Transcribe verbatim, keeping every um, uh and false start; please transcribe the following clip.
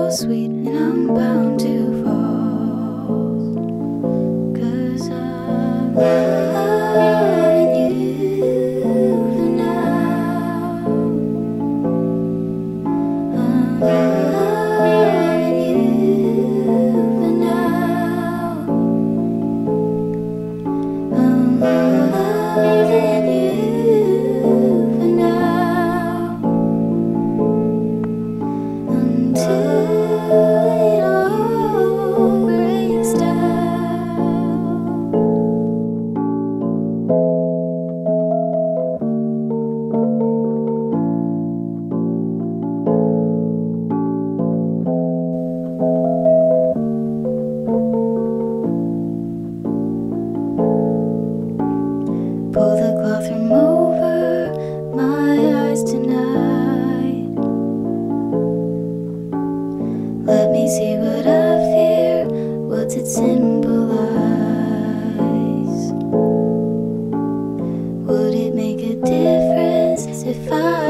so sweet, and I'm bound to fall, 'cause I'm loving you for now. I'm loving you for now. I'm loving you for now, until it all breaks down. Pull the cloth from over my eyes tonight. Let me see what I fear. What's it symbolize? Would it make a difference if I